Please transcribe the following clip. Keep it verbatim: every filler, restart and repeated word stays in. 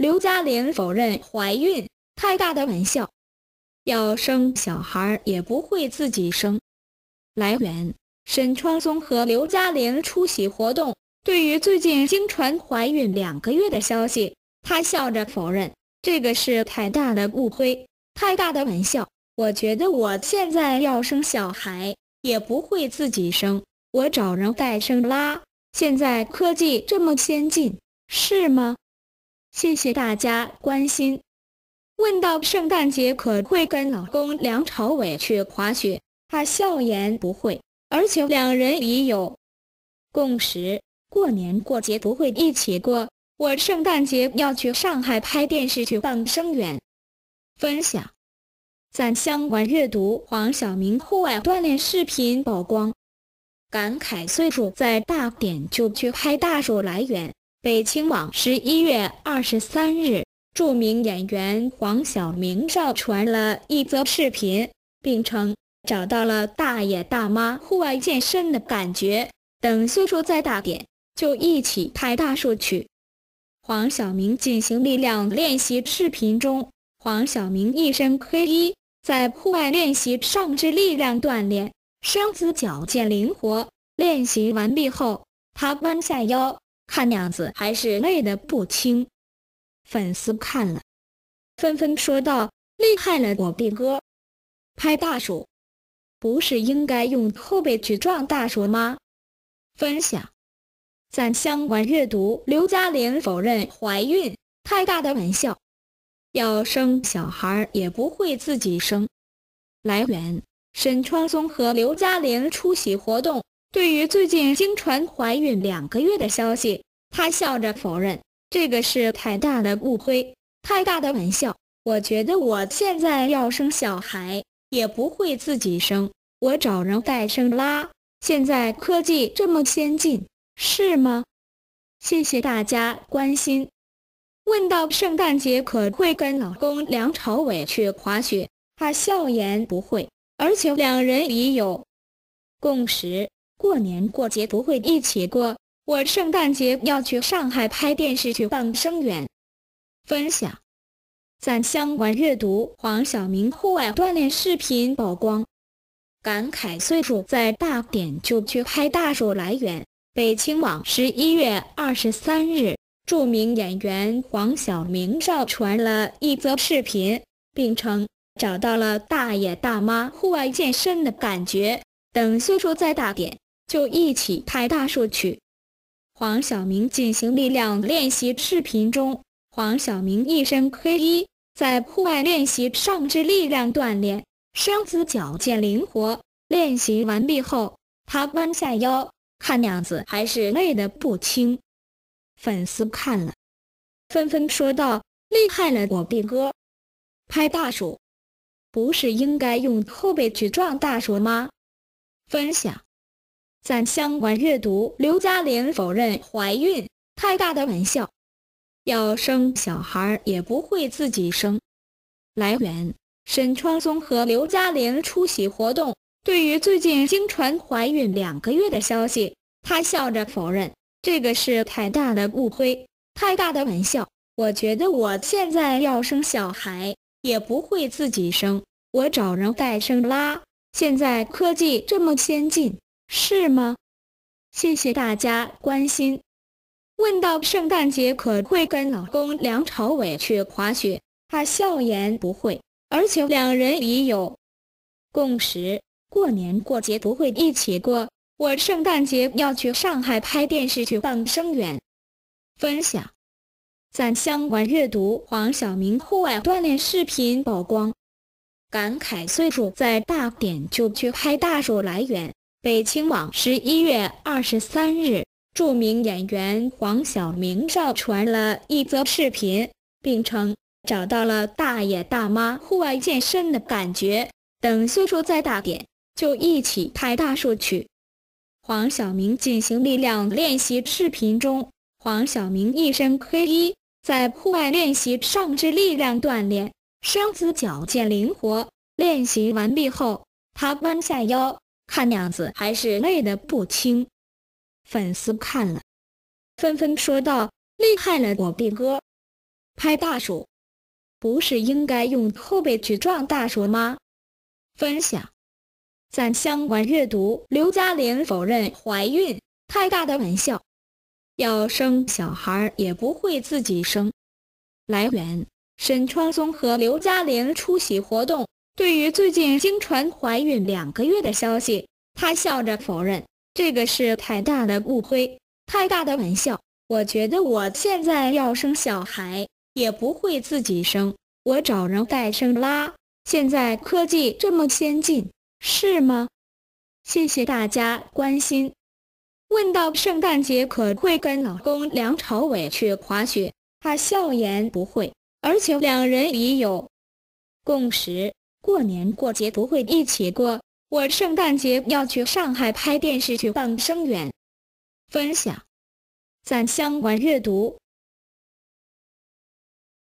刘嘉玲否认怀孕，太大的玩笑。要生小孩也不会自己生。来源：沈创松和刘嘉玲出席活动。对于最近经传怀孕两个月的消息，她笑着否认，这个是太大的误会，太大的玩笑。我觉得我现在要生小孩也不会自己生，我找人代生啦。现在科技这么先进，是吗？谢谢大家关心。问到圣诞节可会跟老公梁朝伟去滑雪，她笑言不会，而且两人已有共识，过年过节不会一起过。我圣诞节要去上海拍电视剧当生源。分享在相关阅读黄晓明户外锻炼视频曝光，感慨岁数再大点就去拍大树。来源：北青网十一月二十三日，著名演员黄晓明上传了一则视频，并称找到了大爷大妈户外健身的感觉，等岁数再大点就一起拍大树去。黄晓明进行力量练习视频中，黄晓明一身黑衣，在户外练习上肢力量锻炼，身姿矫健灵活。练习完毕后，他弯下腰，看样子还是累得不轻。粉丝看了纷纷说道：厉害了我毕哥，拍大树不是应该用后背去撞大树吗？分享在相关阅读刘嘉玲否认怀孕，太大的玩笑。要生小孩也不会自己生。来源：沈创松和刘嘉玲出席活动。对于最近经传怀孕两个月的消息，她笑着否认，这个是太大的误会，太大的玩笑。我觉得我现在要生小孩也不会自己生，我找人代生啦。现在科技这么先进，是吗？谢谢大家关心。问到圣诞节可会跟老公梁朝伟去滑雪，她笑言不会，而且两人已有共识，过年过节不会一起过。我圣诞节要去上海拍电视剧当生源。分享在相关阅读黄晓明户外锻炼视频曝光，感慨岁数再大点就去拍大树。来源：北青网十一月二十三日，著名演员黄晓明上传了一则视频，并称找到了大爷大妈户外健身的感觉，等岁数再大点就一起拍大树去。黄晓明进行力量练习视频中，黄晓明一身黑衣，在户外练习上肢力量锻炼，身姿矫健灵活。练习完毕后，他弯下腰，看样子还是累得不轻。粉丝看了纷纷说道：厉害了我毕哥，拍大树不是应该用后背去撞大树吗？分享在相关阅读刘嘉玲否认怀孕，太大的玩笑。要生小孩也不会自己生。来源：沈创松和刘嘉玲出席活动。对于最近经传怀孕两个月的消息，她笑着否认，这个是太大的误会，太大的玩笑。我觉得我现在要生小孩也不会自己生，我找人代生啦。现在科技这么先进，是吗？谢谢大家关心。问到圣诞节可会跟老公梁朝伟去滑雪，她笑言不会，而且两人已有共识，过年过节不会一起过。我圣诞节要去上海拍电视剧当生源。分享在相关阅读黄晓明户外锻炼视频曝光，感慨岁数再大点就去拍大树。来源：北青网十一月二十三日，著名演员黄晓明上传了一则视频，并称找到了大爷大妈户外健身的感觉，等岁数再大点就一起拍大树去。黄晓明进行力量练习视频中，黄晓明一身黑衣，在户外练习上肢力量锻炼，身姿矫健灵活。练习完毕后，他弯下腰，看样子还是累得不轻。粉丝看了纷纷说道：厉害了我毕哥， 拍大树，不是应该用后背去撞大树吗？分享。在相关阅读，刘嘉玲否认怀孕，太大的玩笑。要生小孩也不会自己生。来源：沈创松和刘嘉玲出席活动。对于最近经传怀孕两个月的消息，她笑着否认，这个是太大的误会，太大的玩笑。我觉得我现在要生小孩，也不会自己生，我找人代生啦。现在科技这么先进，是吗？谢谢大家关心。问到圣诞节可会跟老公梁朝伟去滑雪，他笑言不会，而且两人已有共识，过年过节不会一起过。我圣诞节要去上海拍电视剧《傍生缘》。分享。在相关阅读。